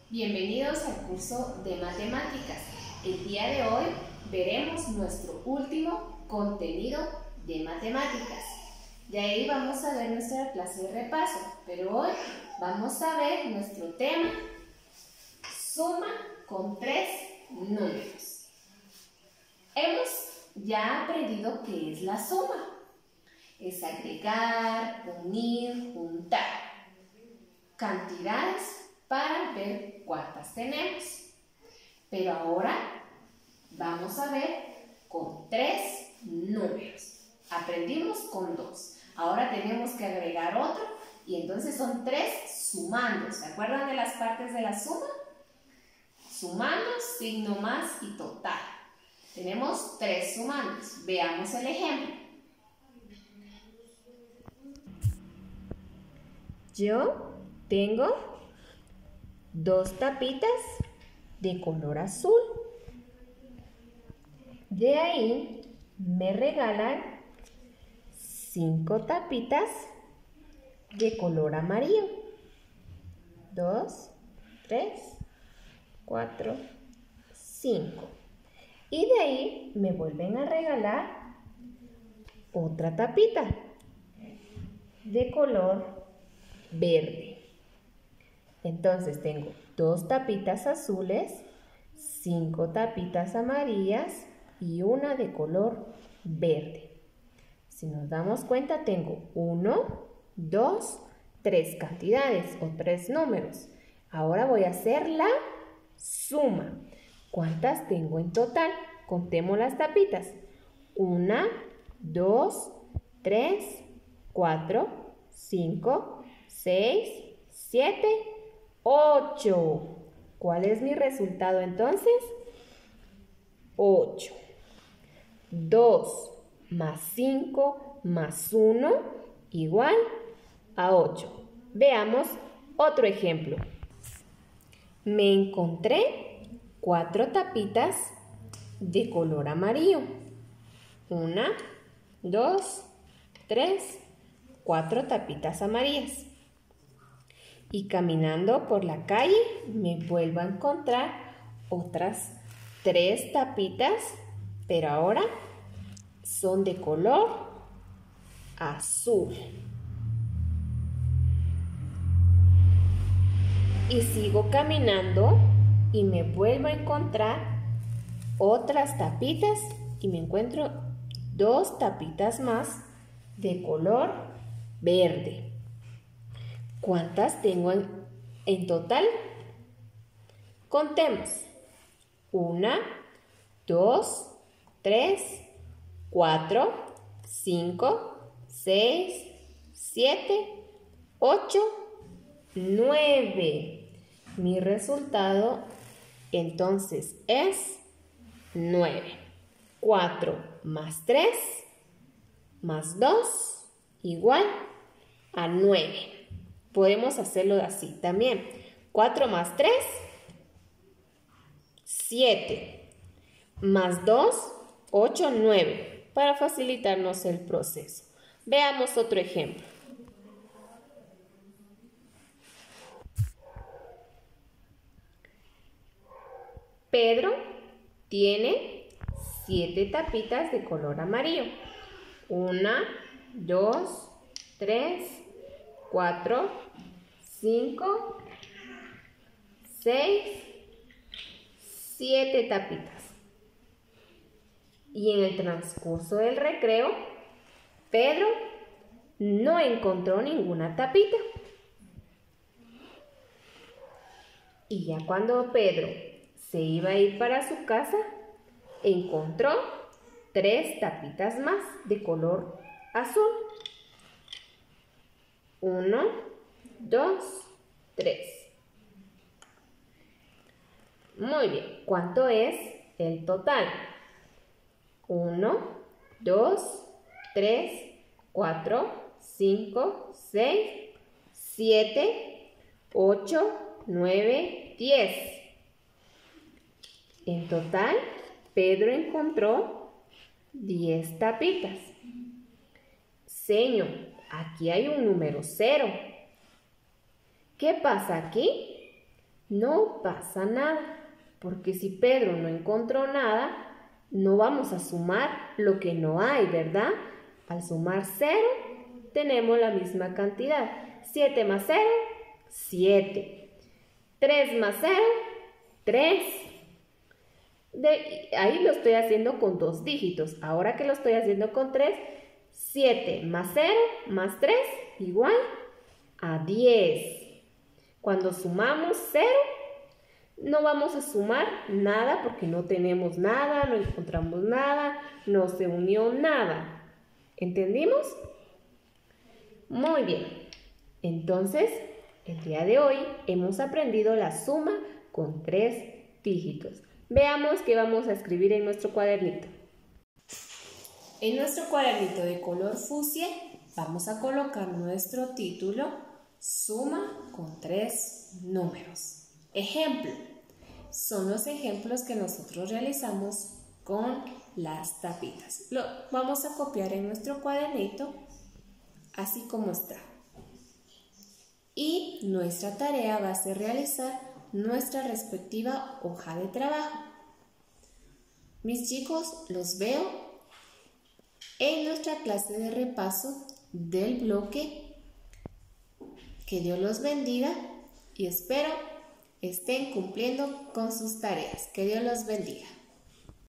Bienvenidos al curso de matemáticas. El día de hoy veremos nuestro último contenido de matemáticas. De ahí vamos a ver nuestra clase de repaso, pero hoy vamos a ver nuestro tema, suma con 3 números. Hemos ya aprendido qué es la suma. Es agregar, unir, juntar cantidades para ver cuántas tenemos. Pero ahora vamos a ver con 3 números. Aprendimos con 2. Ahora tenemos que agregar otro y entonces son 3 sumando. ¿Se acuerdan de las partes de la suma? Sumando, signo más y total. Tenemos 3 sumandos. Veamos el ejemplo. Yo tengo 2 tapitas de color azul. De ahí me regalan 5 tapitas de color amarillo. 2, 3, 4, 5. Y de ahí me vuelven a regalar otra tapita de color verde. Entonces tengo 2 tapitas azules, 5 tapitas amarillas y una de color verde. Si nos damos cuenta, tengo 1, 2, 3 cantidades o 3 números. Ahora voy a hacer la suma. ¿Cuántas tengo en total? Contemos las tapitas. 1, 2, 3, 4, 5, 6, 7, 8. ¿Cuál es mi resultado entonces? 8. 2 más 5 más 1 igual a 8. Veamos otro ejemplo. Me encontré 4 tapitas de color amarillo. 1, 2, 3, 4 tapitas amarillas. Y caminando por la calle me vuelvo a encontrar otras 3 tapitas, pero ahora son de color azul. Y sigo caminando y me vuelvo a encontrar otras tapitas y me encuentro 2 tapitas más de color verde. ¿Cuántas tengo en total? Contemos. 1, 2, 3, 4, 5, 6, 7, 8, 9. Mi resultado entonces es 9. 4 más 3 más 2 igual a 9. Podemos hacerlo así también. 4 más 3, 7. Más 2, 8, 9. Para facilitarnos el proceso. Veamos otro ejemplo. Pedro tiene 7 tapitas de color amarillo. 1, 2, 3, 4, 5, 6, 7 tapitas. Y en el transcurso del recreo, Pedro no encontró ninguna tapita. Y ya cuando Pedro se iba a ir para su casa, encontró 3 tapitas más de color azul. 1, 2, 3. Muy bien. ¿Cuánto es el total? 1, 2, 3, 4, 5, 6, 7, 8, 9, 10. En total, Pedro encontró 10 tapitas. Señor, aquí hay un número 0. ¿Qué pasa aquí? No pasa nada, porque si Pedro no encontró nada, no vamos a sumar lo que no hay, ¿verdad? Al sumar 0, tenemos la misma cantidad. 7 más 0, 7. 3 más 0, 3. Ahí lo estoy haciendo con 2 dígitos. Ahora que lo estoy haciendo con 3, 7 más 0 más 3 igual a 10. Cuando sumamos 0, no vamos a sumar nada porque no tenemos nada, no encontramos nada, no se unió nada. ¿Entendimos? Muy bien. Entonces, el día de hoy hemos aprendido la suma con 3 dígitos. Veamos qué vamos a escribir en nuestro cuadernito. En nuestro cuadernito de color fucsia vamos a colocar nuestro título, suma con 3 números. Ejemplo, son los ejemplos que nosotros realizamos con las tapitas. Lo vamos a copiar en nuestro cuadernito, así como está. Y nuestra tarea va a ser realizar nuestra respectiva hoja de trabajo. Mis chicos, los veo en nuestra clase de repaso del bloque. Que Dios los bendiga y espero estén cumpliendo con sus tareas. Que Dios los bendiga.